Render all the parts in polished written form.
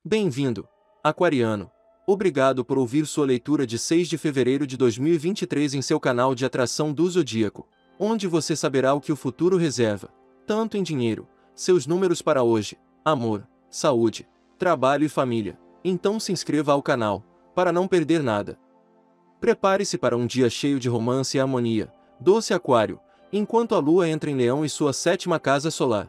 Bem-vindo, aquariano. Obrigado por ouvir sua leitura de 6 de fevereiro de 2023 em seu canal de atração do Zodíaco, onde você saberá o que o futuro reserva, tanto em dinheiro, seus números para hoje, amor, saúde, trabalho e família. Então se inscreva ao canal, para não perder nada. Prepare-se para um dia cheio de romance e harmonia, doce Aquário, enquanto a Lua entra em Leão em sua 7ª casa solar.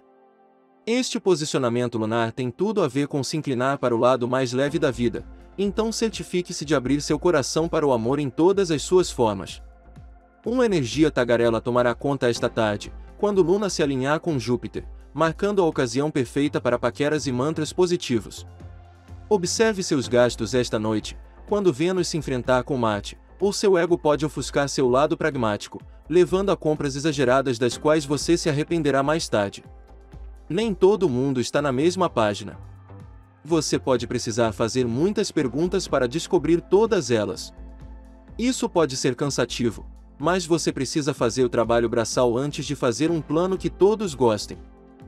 Este posicionamento lunar tem tudo a ver com se inclinar para o lado mais leve da vida, então certifique-se de abrir seu coração para o amor em todas as suas formas. Uma energia tagarela tomará conta esta tarde, quando Luna se alinhar com Júpiter, marcando a ocasião perfeita para paqueras e mantras positivos. Observe seus gastos esta noite, quando Vênus se enfrentar com Marte, ou seu ego pode ofuscar seu lado pragmático, levando a compras exageradas das quais você se arrependerá mais tarde. Nem todo mundo está na mesma página. Você pode precisar fazer muitas perguntas para descobrir todas elas. Isso pode ser cansativo, mas você precisa fazer o trabalho braçal antes de fazer um plano que todos gostem.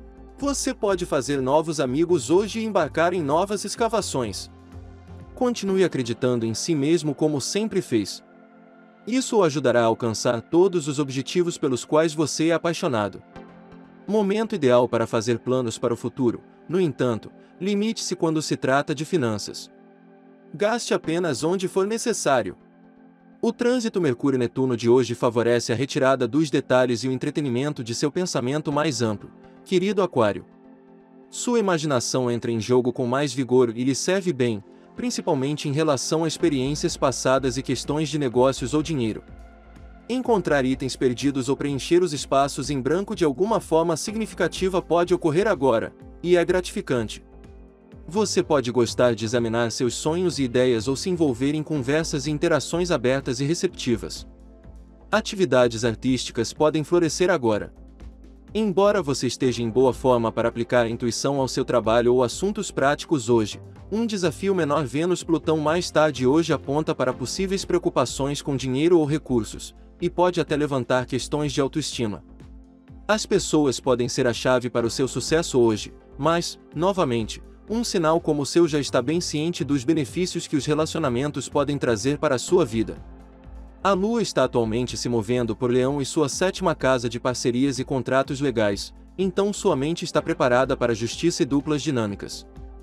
Você pode fazer novos amigos hoje e embarcar em novas escavações. Continue acreditando em si mesmo como sempre fez. Isso o ajudará a alcançar todos os objetivos pelos quais você é apaixonado. Momento ideal para fazer planos para o futuro, no entanto, limite-se quando se trata de finanças. Gaste apenas onde for necessário. O trânsito Mercúrio-Netuno de hoje favorece a retirada dos detalhes e o entretenimento de seu pensamento mais amplo, querido Aquário. Sua imaginação entra em jogo com mais vigor e lhe serve bem, principalmente em relação a experiências passadas e questões de negócios ou dinheiro. Encontrar itens perdidos ou preencher os espaços em branco de alguma forma significativa pode ocorrer agora, e é gratificante. Você pode gostar de examinar seus sonhos e ideias ou se envolver em conversas e interações abertas e receptivas. Atividades artísticas podem florescer agora. Embora você esteja em boa forma para aplicar a intuição ao seu trabalho ou assuntos práticos hoje, um desafio menor Vênus-Plutão mais tarde hoje aponta para possíveis preocupações com dinheiro ou recursos, e pode até levantar questões de autoestima. As pessoas podem ser a chave para o seu sucesso hoje, mas, novamente, um sinal como o seu já está bem ciente dos benefícios que os relacionamentos podem trazer para a sua vida. A Lua está atualmente se movendo por Leão e sua 7ª casa de parcerias e contratos legais, então sua mente está preparada para justiça e duplas dinâmicas.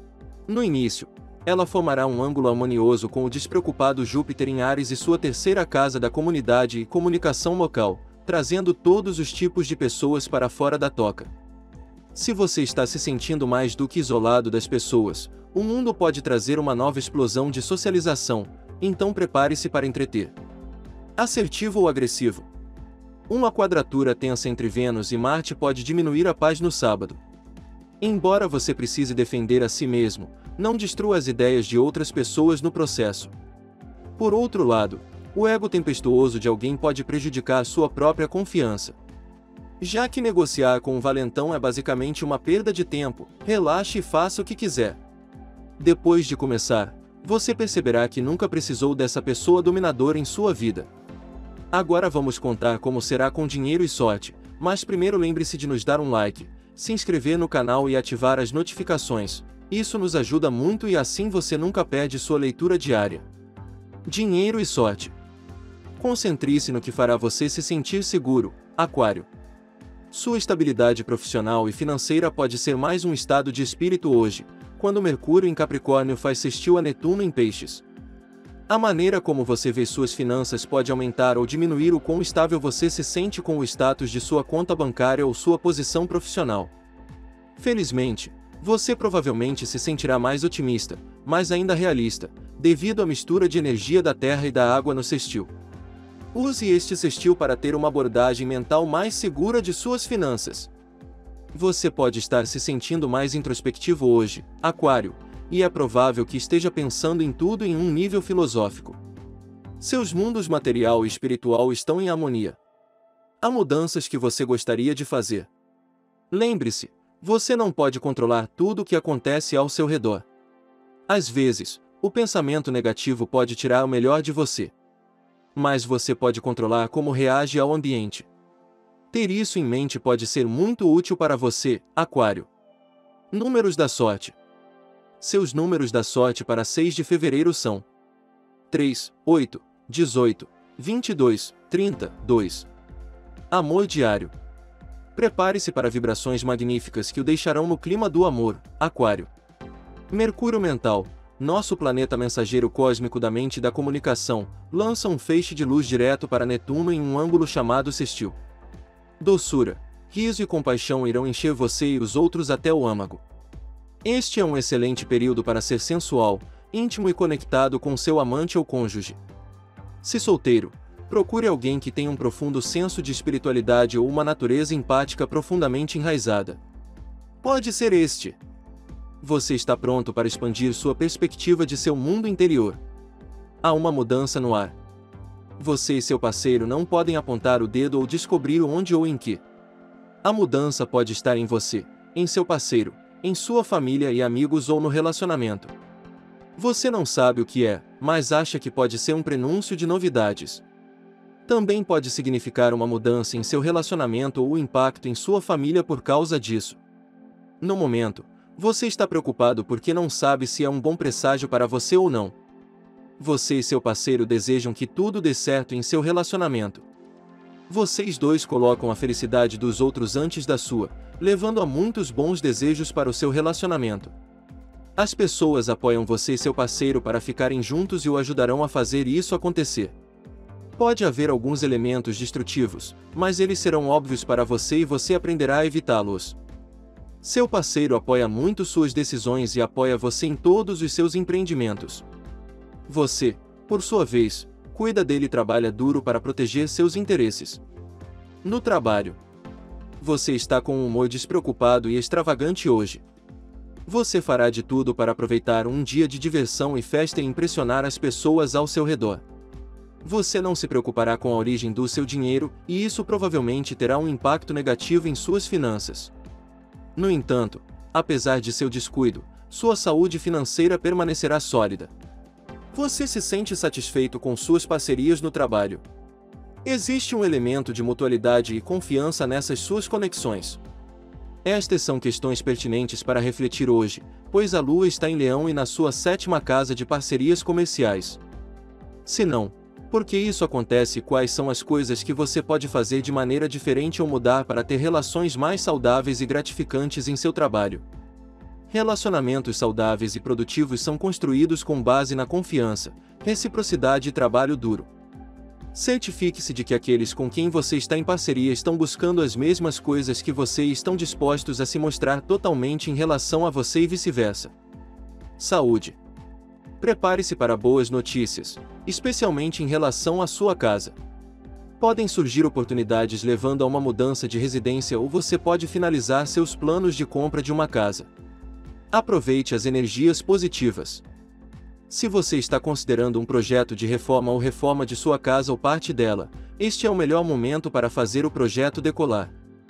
No início, ela formará um ângulo harmonioso com o despreocupado Júpiter em Áries e sua 3ª casa da comunidade e comunicação local, trazendo todos os tipos de pessoas para fora da toca. Se você está se sentindo mais do que isolado das pessoas, o mundo pode trazer uma nova explosão de socialização, então prepare-se para entreter. Assertivo ou agressivo? Uma quadratura tensa entre Vênus e Marte pode diminuir a paz no sábado. Embora você precise defender a si mesmo, não destrua as ideias de outras pessoas no processo. Por outro lado, o ego tempestuoso de alguém pode prejudicar sua própria confiança. Já que negociar com um valentão é basicamente uma perda de tempo, relaxe e faça o que quiser. Depois de começar, você perceberá que nunca precisou dessa pessoa dominadora em sua vida. Agora vamos contar como será com dinheiro e sorte, mas primeiro lembre-se de nos dar um like, se inscrever no canal e ativar as notificações. Isso nos ajuda muito e assim você nunca perde sua leitura diária. Dinheiro e sorte. Concentre-se no que fará você se sentir seguro, Aquário. Sua estabilidade profissional e financeira pode ser mais um estado de espírito hoje, quando Mercúrio em Capricórnio faz sextil a Netuno em Peixes. A maneira como você vê suas finanças pode aumentar ou diminuir o quão estável você se sente com o status de sua conta bancária ou sua posição profissional. Felizmente, você provavelmente se sentirá mais otimista, mas ainda realista, devido à mistura de energia da terra e da água no sextil. Use este sextil para ter uma abordagem mental mais segura de suas finanças. Você pode estar se sentindo mais introspectivo hoje, Aquário, e é provável que esteja pensando em tudo em um nível filosófico. Seus mundos material e espiritual estão em harmonia. Há mudanças que você gostaria de fazer. Lembre-se, você não pode controlar tudo o que acontece ao seu redor. Às vezes, o pensamento negativo pode tirar o melhor de você. Mas você pode controlar como reage ao ambiente. Ter isso em mente pode ser muito útil para você, Aquário. Números da sorte: Seus números da sorte para 6 de fevereiro são 3, 8, 18, 22, 30, 2. Amor diário. Prepare-se para vibrações magníficas que o deixarão no clima do amor, Aquário. Mercúrio mental. Nosso planeta mensageiro cósmico da mente e da comunicação, lança um feixe de luz direto para Netuno em um ângulo chamado sextil. Doçura, riso e compaixão irão encher você e os outros até o âmago. Este é um excelente período para ser sensual, íntimo e conectado com seu amante ou cônjuge. Se solteiro, procure alguém que tenha um profundo senso de espiritualidade ou uma natureza empática profundamente enraizada. Pode ser este. Você está pronto para expandir sua perspectiva de seu mundo interior. Há uma mudança no ar. Você e seu parceiro não podem apontar o dedo ou descobrir onde ou em que. A mudança pode estar em você, em seu parceiro, em sua família e amigos ou no relacionamento. Você não sabe o que é, mas acha que pode ser um prenúncio de novidades. Também pode significar uma mudança em seu relacionamento ou o impacto em sua família por causa disso. No momento, você está preocupado porque não sabe se é um bom presságio para você ou não. Você e seu parceiro desejam que tudo dê certo em seu relacionamento. Vocês dois colocam a felicidade dos outros antes da sua, levando a muitos bons desejos para o seu relacionamento. As pessoas apoiam você e seu parceiro para ficarem juntos e o ajudarão a fazer isso acontecer. Pode haver alguns elementos destrutivos, mas eles serão óbvios para você e você aprenderá a evitá-los. Seu parceiro apoia muito suas decisões e apoia você em todos os seus empreendimentos. Você, por sua vez, cuida dele e trabalha duro para proteger seus interesses. No trabalho, você está com um humor despreocupado e extravagante hoje. Você fará de tudo para aproveitar um dia de diversão e festa e impressionar as pessoas ao seu redor. Você não se preocupará com a origem do seu dinheiro, e isso provavelmente terá um impacto negativo em suas finanças. No entanto, apesar de seu descuido, sua saúde financeira permanecerá sólida. Você se sente satisfeito com suas parcerias no trabalho. Existe um elemento de mutualidade e confiança nessas suas conexões. Estas são questões pertinentes para refletir hoje, pois a Lua está em Leão e na sua 7ª casa de parcerias comerciais. Se não, por que isso acontece e quais são as coisas que você pode fazer de maneira diferente ou mudar para ter relações mais saudáveis e gratificantes em seu trabalho? Relacionamentos saudáveis e produtivos são construídos com base na confiança, reciprocidade e trabalho duro. Certifique-se de que aqueles com quem você está em parceria estão buscando as mesmas coisas que você e estão dispostos a se mostrar totalmente em relação a você e vice-versa. Saúde. Prepare-se para boas notícias, especialmente em relação à sua casa. Podem surgir oportunidades levando a uma mudança de residência ou você pode finalizar seus planos de compra de uma casa. Aproveite as energias positivas. Se você está considerando um projeto de reforma ou reforma de sua casa ou parte dela, este é o melhor momento para fazer o projeto decolar.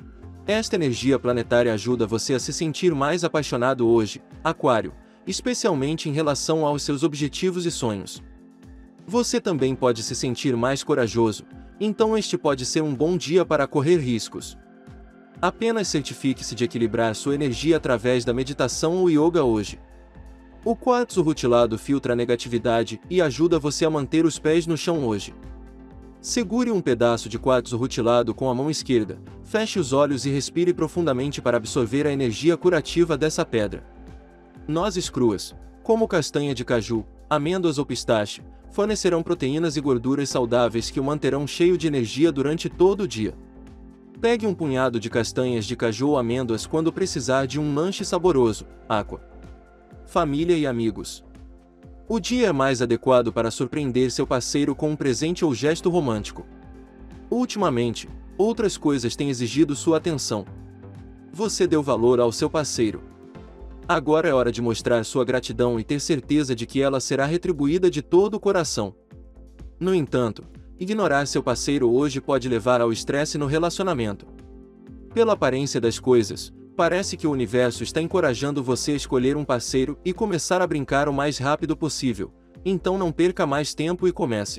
Esta energia planetária ajuda você a se sentir mais apaixonado hoje, Aquário, especialmente em relação aos seus objetivos e sonhos. Você também pode se sentir mais corajoso, então este pode ser um bom dia para correr riscos. Apenas certifique-se de equilibrar sua energia através da meditação ou yoga hoje. O quartzo rutilado filtra a negatividade e ajuda você a manter os pés no chão hoje. Segure um pedaço de quartzo rutilado com a mão esquerda, feche os olhos e respire profundamente para absorver a energia curativa dessa pedra. Nozes cruas, como castanha de caju, amêndoas ou pistache, fornecerão proteínas e gorduras saudáveis que o manterão cheio de energia durante todo o dia. Pegue um punhado de castanhas de caju ou amêndoas quando precisar de um lanche saboroso, Aqua. Família e amigos. O dia é mais adequado para surpreender seu parceiro com um presente ou gesto romântico. Ultimamente, outras coisas têm exigido sua atenção. Você deu valor ao seu parceiro. Agora é hora de mostrar sua gratidão e ter certeza de que ela será retribuída de todo o coração. No entanto, ignorar seu parceiro hoje pode levar ao estresse no relacionamento. Pela aparência das coisas, parece que o universo está encorajando você a escolher um parceiro e começar a brincar o mais rápido possível, então não perca mais tempo e comece.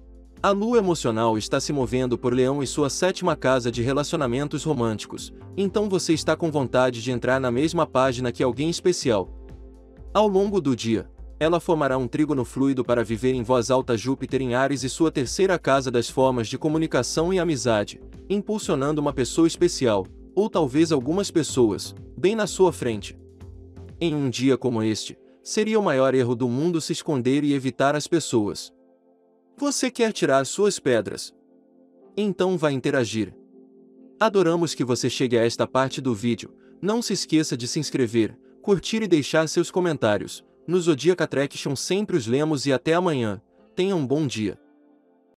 A lua emocional está se movendo por Leão e sua 7ª casa de relacionamentos românticos, então você está com vontade de entrar na mesma página que alguém especial. Ao longo do dia, ela formará um trígono fluido para viver em voz alta Júpiter em Áries e sua terceira casa das formas de comunicação e amizade, impulsionando uma pessoa especial, ou talvez algumas pessoas, bem na sua frente. Em um dia como este, seria o maior erro do mundo se esconder e evitar as pessoas. Você quer tirar suas pedras? Então vá interagir. Adoramos que você chegue a esta parte do vídeo. Não se esqueça de se inscrever, curtir e deixar seus comentários. No Zodiac Attraction sempre os lemos e até amanhã. Tenha um bom dia.